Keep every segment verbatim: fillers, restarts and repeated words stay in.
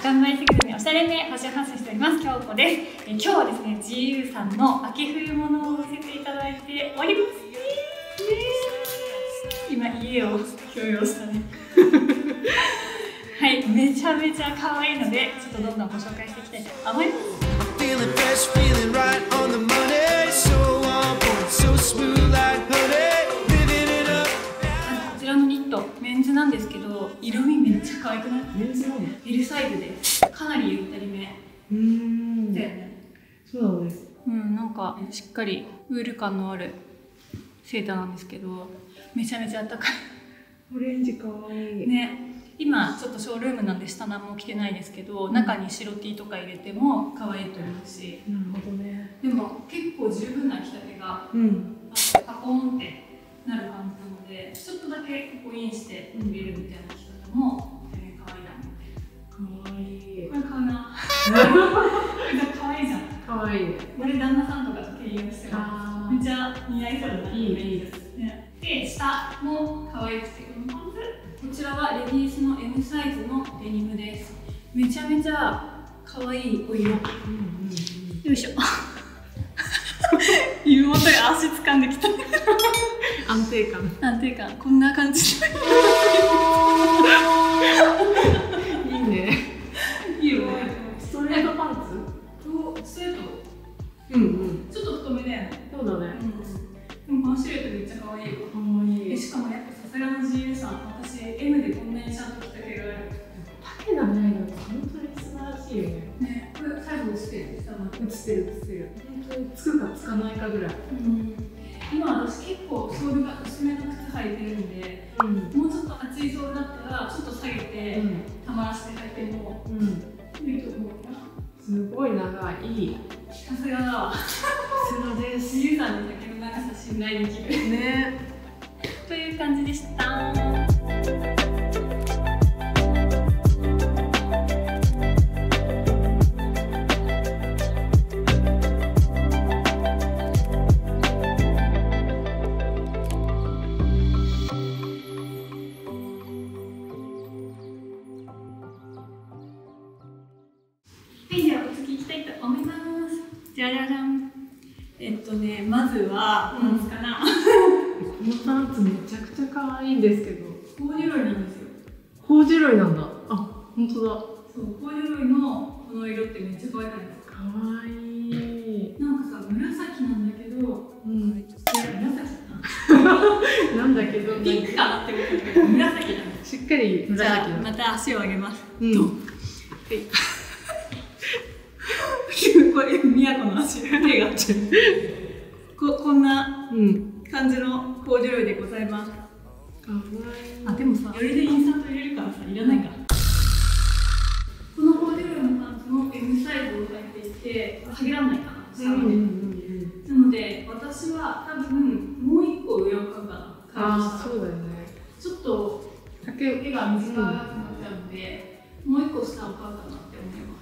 頑張りすぎずにおしゃれめ星発信しております京子です。え今日はですね ジーユー さんの秋冬物を見せていただいております。今家を共用したねはい、めちゃめちゃ可愛いのでちょっとどんどんご紹介していきたいと思います。こちらのニットメンズなんですけど、色味めっちゃ可愛くない？ メンズなの？ L サイズです。かなりゆったりめ。 うーん。 だよね。 そうなんです。 うん、なんかしっかりウール感のあるセーターなんですけど、めちゃめちゃ暖かい。 オレンジ可愛い。 ね。今ちょっとショールームなんで下何も着てないですけど、中に白 T とか入れても可愛いと思うし。 なるほどね。 でも結構十分な着丈が、 うん。 パコーンってなる感じなので、ちょっとだけここインして入れるみたいな着方も可愛いなって。 可愛い。 これ買うな。可愛いじゃん。 可愛いね。 これ旦那さんとかと併用してます。めっちゃ似合いそうだな。 いいね、いいですね。で、下も可愛くて、このパンツ。こちらはレディースの エム サイズのデニムです。めちゃめちゃ可愛いお色。うんうんうん、よいしょ。妹が足掴んできた。 安定感。 安定感。こんな感じ。 いいね。 いいよね。 ストレートパンツ？ とストレート。 うんうん。 ちょっと太めだよね。 そうだね。 うん。でもこのシルエットめっちゃ可愛いよ。 可愛い。 しかもやっぱさすがの ジーユー さん、私 エム でこんなにちゃんと着丈がある。 丈がないのって本当に素晴らしいよね。 ね、これ最後映ってる。下まで映ってる映ってる。本当につくかつかないかぐらい。 うん。今私結構ソールが薄めの靴履いてるんで、うん、もうちょっと厚いソールだったらちょっと下げて、うん、たまらして履いても、うん、いいと思うな。すごい長い。いい。 さすがだわ。さすがです。 ジーユー さんの丈の長さ信頼できる。ね。という感じでした。はい、ではお次いきたいと思います。じゃじゃじゃん。えっとね、まずはパンツかな。 このパンツめちゃくちゃ可愛いんですけど。 コーデュロイなんですよ。 コーデュロイなんだ。あ、本当だ。 そう、コーデュロイのこの色ってめっちゃ可愛くないですか？ 可愛い。 なんかさ、紫なんだけど、うん。いや、紫だな。なんだけど、 ピンクかなって思ったけど、紫だね。 しっかり紫だ。 じゃあ、また足を上げます。 うん。 はい。これ、宮古の足、手がここんな感じのコーデュロイでございます。 かわいい。 あ、でもさ、よりでインサート入れるからさ、いらないか。このコーデュロイのパンツも エム サイズを履いていて、下げらんないかな、下まで。なので、私は多分、もう一個上を買うかな。 ああ、そうだよね。 ちょっと、丈が短くなっちゃうので、もう一個下を買うかなって思います。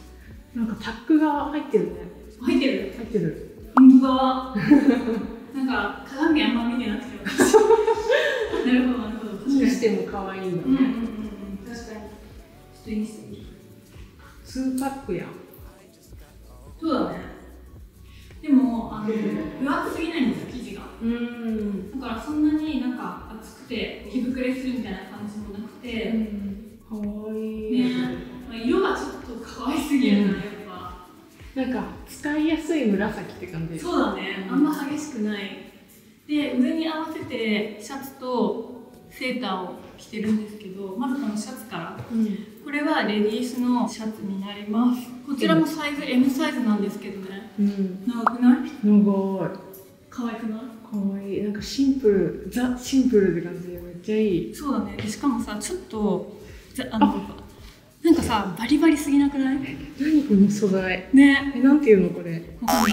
なんかタックが入ってるね。 入ってる？ 入ってる。 本当だ。なんか鏡あんま見てなくて私。なるほどなるほど。 にしても可愛いんだね。 うんうんうん。確かに。ちょっとインスタに。 ツーパックや。 そうだね。でもあの分厚すぎないんですよ生地が。うん。だからそんなになんか厚くて着膨れするみたいな感じもなくて。 可愛い。 ね。色がちょっと可愛すぎるな、やっぱ。 なんか使いやすい紫って感じ。 そうだね、あんま激しくない。で、上に合わせてシャツとセーターを着てるんですけど、まずこのシャツから、うん、これはレディースのシャツになります。こちらもサイズ エム サイズなんですけどね、うん、長くない？ 長い。 可愛くない？ 可愛い。なんかシンプル、ザ・シンプルって感じでめっちゃいい。 そうだね。でしかもさ、ちょっとあのあなんかさ、バリバリすぎなくない？ 何この素材ね。 え、なんていうのこれ？ わかんない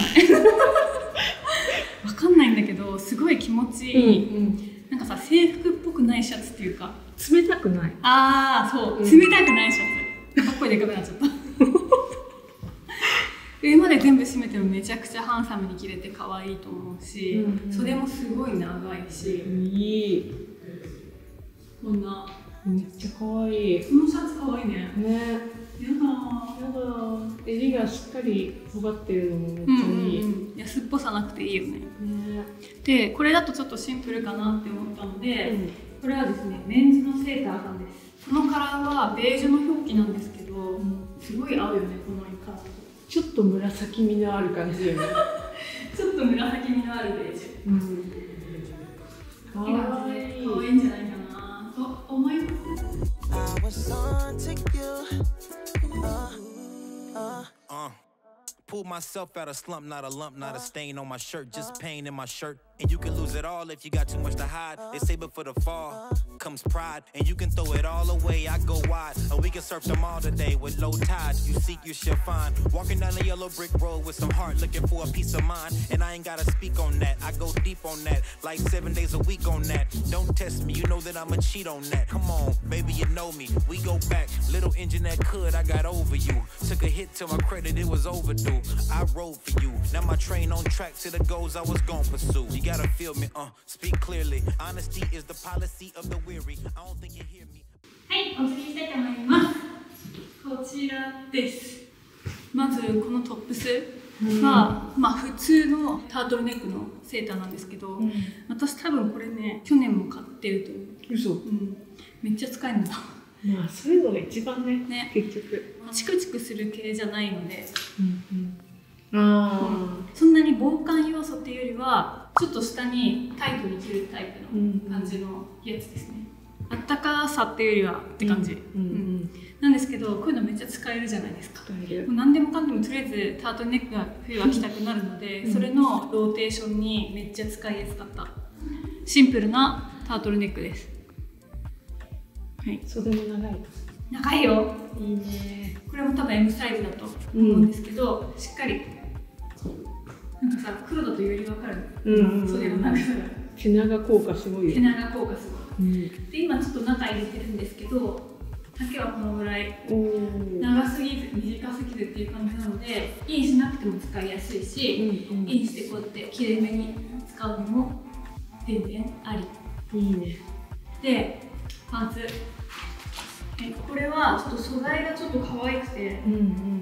わかんないんだけど、すごい気持ちいい、うんうん、なんかさ、制服っぽくないシャツっていうか冷たくない。 ああ、そう、うん、冷たくないシャツ。かっこいいでかくなっちゃった上まで全部締めてもめちゃくちゃハンサムに着れて可愛いと思うし、うんうん、袖もすごい長いし、いい。こんなめっちゃ可愛い。 このシャツ可愛いね。 ね。 やだがしっかり尖ってるのもめっちゃいい、 うんうんうん、安っぽさなくていいよね。 ね。 でこれだとちょっとシンプルかなって思ったので、 うん、 これはですねメンズのセーターさんです。このカラーはベージュの表記なんですけど、うん、すごい合うよねこのカラーと。 ちょっと紫みのある感じよね。 ちょっと紫みのあるベージュ、うん、かわいい、かわいいんじゃないかなと思います。 Pull myself out of slump, not a lump, not a stain on my shirt, just pain in my shirt. And you can lose it all if you got too much to hide. They say before the fall comes pride, and you can throw it all away. I go wide, or we can surf them all today with low tide. You seek, you shall find. Walking down the yellow brick road with some heart, looking for a peace of mind. And I ain't gotta speak on that. I go deep on that, like seven days a week on that. Don't test me, you know that I'ma cheat on that. Come on, baby, you know me. We go back, little engine that could, I got over you. Took a hit to my credit, it was overdue. I rode for you. Now my train on track to the goals I was gon' pursue. You gotta feel me, uh, speak clearly. Honesty is the policy of the weary. I don't think you hear me. はい、お次したいと思います。こちらです。まずこのトップスは、まあ普通のタートルネックのセーターなんですけど、うん、私多分これね、去年も買ってると思う。 嘘。 うん。めっちゃ使えるんだ。 まあそういうのが一番ね、ね結局。 チクチクする系じゃないので。 うんうん、ああ、うん、 そんなに防寒要素っていうよりはちょっと下にタイトに着るタイプの感じのやつですね。あったかさっていうよりはって感じ、うんうんうん、なんですけどこういうのめっちゃ使えるじゃないですか。もう何でもかんでもとりあえずタートルネックが冬は着たくなるので、うん、それのローテーションにめっちゃ使いやすかったシンプルなタートルネックです。はい、 袖も長い。 長いよ。 いいね。 これも多分 エム サイズだと思うんですけど、うん、しっかりなんかさ黒だとより分かる。うんうん、袖の長さが。 毛長効果すごいよ。 毛長効果すごい。うん、で今ちょっと中入れてるんですけど、丈はこのぐらい長すぎず短すぎずっていう感じなので、インしなくても使いやすいし、うんうん、インしてこうやってきれいめに使うのも全然あり。 いいね。でパンツ。これはちょっと素材がちょっと可愛くて、うんうん、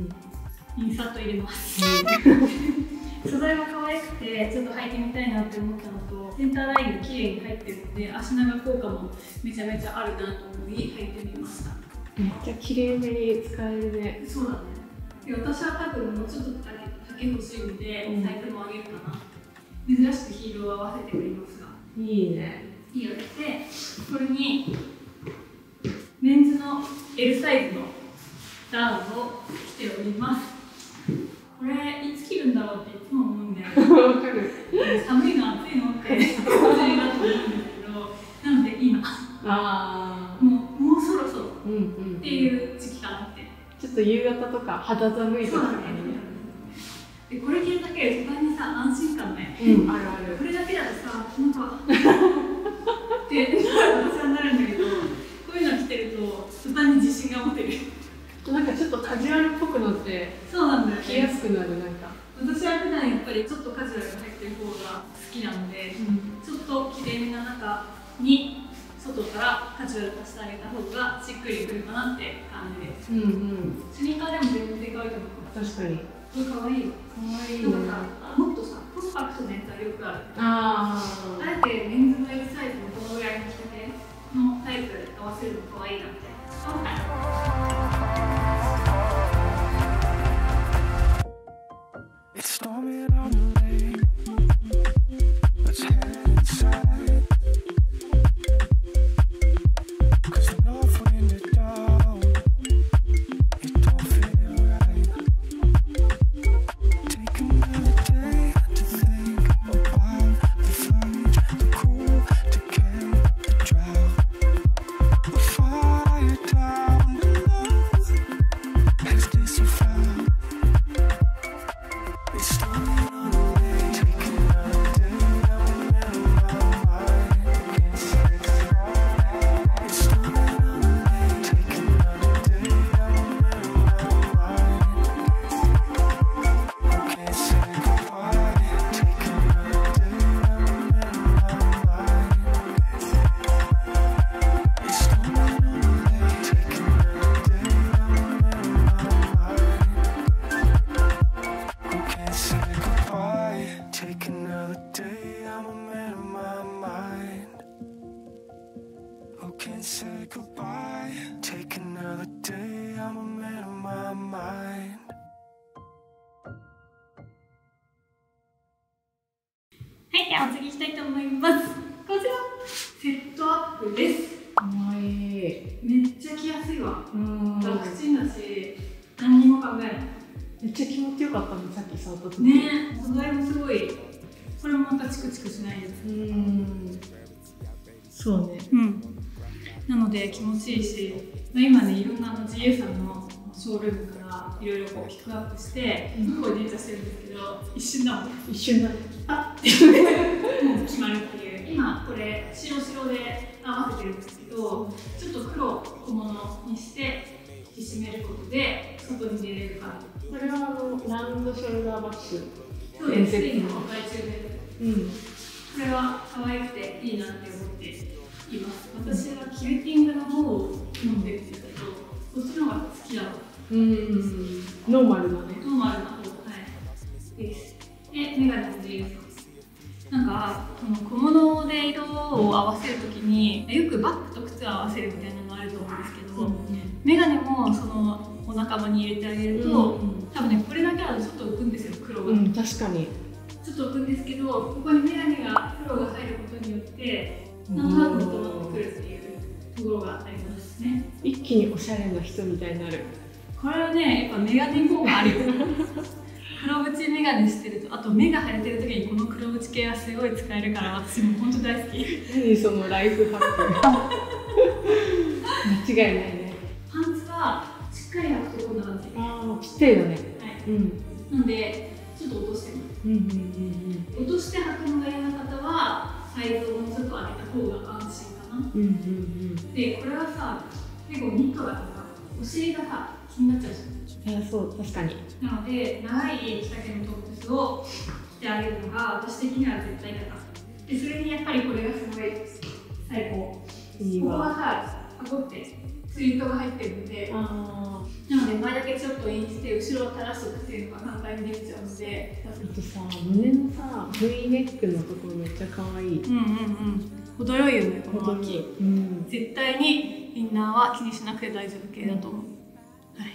インサート入れます。素材が可愛くてちょっと履いてみたいなって思ったのと、センターラインが綺麗に入ってるので足長効果もめちゃめちゃあるなと思い履いてみました。 めっちゃ綺麗めに使えるね。 そうだね。で私は多分もうちょっと丈欲しいので、うん、サイズも上げるかな。珍しくヒールを合わせてくれますが。 いいね。 いいよ。でこれにメンズの エル サイズのダウンを着ております。これいつ着るんだろうっていつも思うんだよね。 わかる。 寒いの暑いのって感じだと思うんですけど、なので今あもうもうそろそろっていう時期かなって。 ちょっと夕方とか肌寒い時とかね。 でこれ着るだけで途端にさ安心感ね。 うん、あるある。 これだけだとさなんかって私はなるんだけど。こういうの着てると途端に自信が持てる。 なんかちょっとカジュアルっぽくなってそうなんだよね。 着やすくなる。なんか私は普段やっぱりちょっとカジュアルが入ってる方が好きなので、うん、ちょっときれいめな中に外からカジュアル化してあげた方がしっくりくるかなって感じです。うんうん。スニーカーでも全然でかいと思う。 確かに。 これ可愛いよ。可愛い。なんかさ、もっとさコンパクトなやつはよくある。ああ。あえてメンズの エル サイズのこのぐらいの着丈のタイプで合わせるの可愛いなって。 It's storming on the lake. Let's head inside. 'Cause the north wind is down. It don't feel right. Take another day to think about the fun, the cool, decay, the drought. We'll fire down the います。こちらセットアップです。 かわいい。 めっちゃ着やすいわ。 うん。 楽ちんだし、何にも考えない。 めっちゃ気持ちよかったの、さっき触った時。 ね、素材もすごい。これもまたチクチクしないやつ。 うん。そうね。 うん。なので気持ちいいし、今ね、いろんなあの ジーエー さんのショールームからいろいろこうピックアップして、コーディネートしてるんですけど、一瞬だもん。 一瞬だね。 あってもう決まるっていう。今これ白白で合わせてるんですけど、ちょっと黒小物にして引き締めることで外に出れる感じ。 これはあのラウンドショルダーバッグ。 そうです。スリーの公開中で。 うん。これは可愛くていいなって思っています。私はキルティングの方を飲んでるんですけど、そっちの方が好きだわ。 うん。ノーマルだね。 ノーマルな方、はい。です。で、メガネの自由さ。なんか、この小物で色を合わせるときに、よくバッグと靴を合わせるみたいなのあると思うんですけど、うん、メガネもそのお仲間に入れてあげると、うん、多分ね、これだけだとちょっと浮くんですよ、黒が。うん、 確かに。 ちょっと浮くんですけど、ここにメガネが黒が入ることによって、なんとなく整ってくるっていうところがありますね。 一気におしゃれな人みたいになる。 これはね、やっぱメガネ効果あるよ。黒縁メガネしてると、あと目が腫れてる時にこの黒縁系はすごい使えるから、私も本当大好き。 何そのライフハック。間違いないね。 パンツはしっかり履くとこんな感じ。 ああ、ぴったりだね。はい。 うん。なんでちょっと落としてます。うんうんうんうん。落として履くのが嫌な方はサイズをもうちょっと上げた方が安心かな。うんうんうん。でこれはさ、結構ニットだからお尻がさ気になっちゃうじゃん。 いや、そう、確かに。 なので、長い着丈のトップスを着てあげるのが私的には絶対だから。で、それにやっぱりこれがすごい最高。いいわ。ここはさ、ここってツイートが入ってるんで、あなので前だけちょっとインして後ろを垂らしておくっていうのが簡単にできちゃうので。 あとさ、胸のさ、V ネックのところめっちゃ可愛い。 うんうんうん。程よいよね、この脇。うん、絶対にインナーは気にしなくて大丈夫系だと思う。はい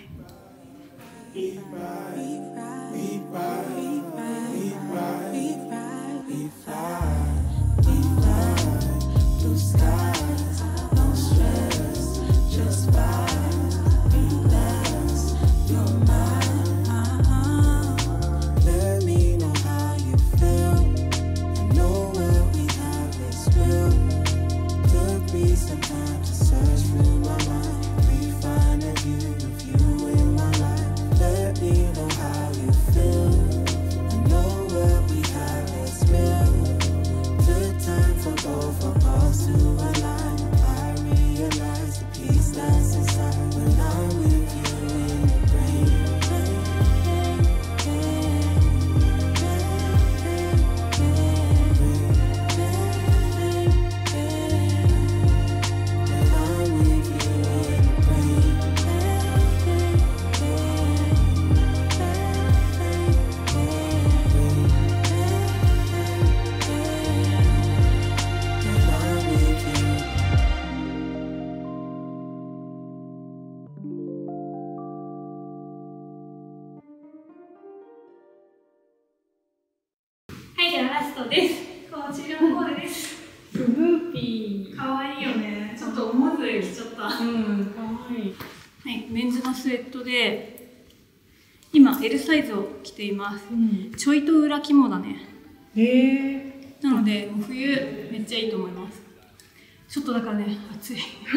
。We ride, we ride, we ride, we ride, we ride, we ride, we ride blue skies, no stress, just vibe, relax your mind. Uh-huh. Let me know how you feel. I know what we have is real. Took me some time to search through my mind, refine a view of you in my life. Let me know how you feel. I know what we have is real. Good time for both of us to align. I realize the peace that's inside when I'm with you in the rain.はい、ではラストです。こちらのコーデです。 スヌーピー。 かわいいよね。ちょっと思わず着ちゃった。うん、かわいい。はい、メンズのスウェットで、今 エル サイズを着ています。うん、ちょいと裏肝だね。へえ。なので、もう冬めっちゃいいと思います。ちょっとだからね、暑い。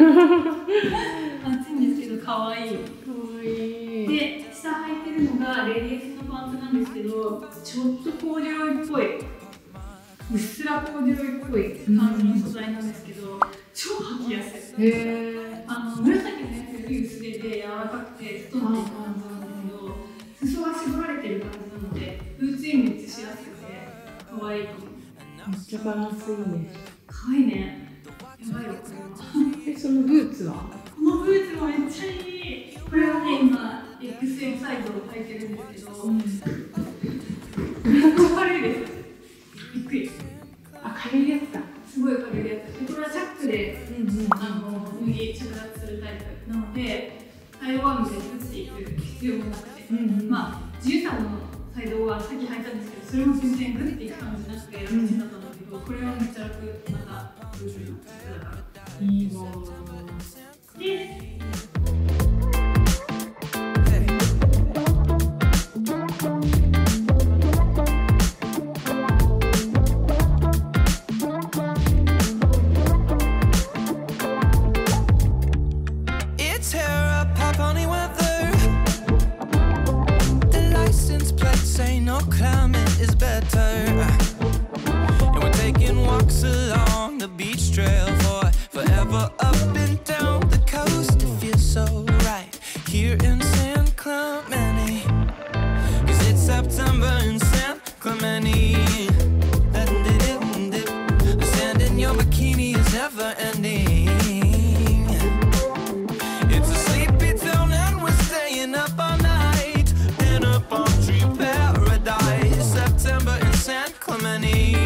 暑いんですけど、かわいい。かわいい。で、下履いてるのがレディースのパンツなんですけど、ちょっとコーデュロイっぽい。うっすらコーデュロイっぽい感じの素材なんですけど、超履きやすい。へー。あの紫のやつより薄手で柔らかくてストンって感じなんですけど、裾が絞られてる感じなので、ブーツインめっちゃしやすくて可愛いと思う。 めっちゃバランスいいね。 可愛いね。やばいよこれは。 え、そのブーツは？ このブーツもめっちゃいい。これはね、今 エックスエル サイズを履いてるんですけど、うん、めっちゃ軽いです。びっくり。 あ、軽いやつか。 すごい軽いやつ。でこれはチャックで、うんうん、あの脱ぎ着脱するタイプなので、サイドワンで打っていく必要もなくて、うんうん、まあ自由さんのサイドはさっき履いたんですけど、それも全然グッていく感じなくて楽ちんだったんだけど、 と、これはめっちゃ楽、またブーツの靴だから。 いいなで、 No climate is better, and we're taking walks along the beach trail for forever, up and down the coast. It feels so right here in San Clemente, 'cause it's September in San Clemente. The sand in your bikini is never ending. It's a sleepy town and we're staying up all night in a palm tree September in San Clemente.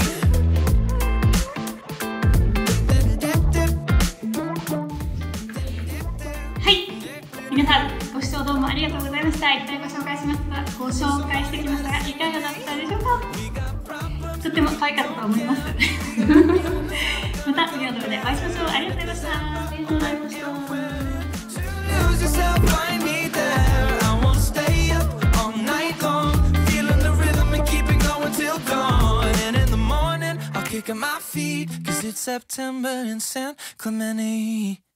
はい、皆さんご視聴どうもありがとうございました。いっぱいご紹介しましたご紹介してきましたが、いかがだったでしょうか。とっても可愛かったと思いますまた次の動画でお会いしましょう。ありがとうございました。ありがとうございました。Kicking my feet, 'cause it's September in San Clemente.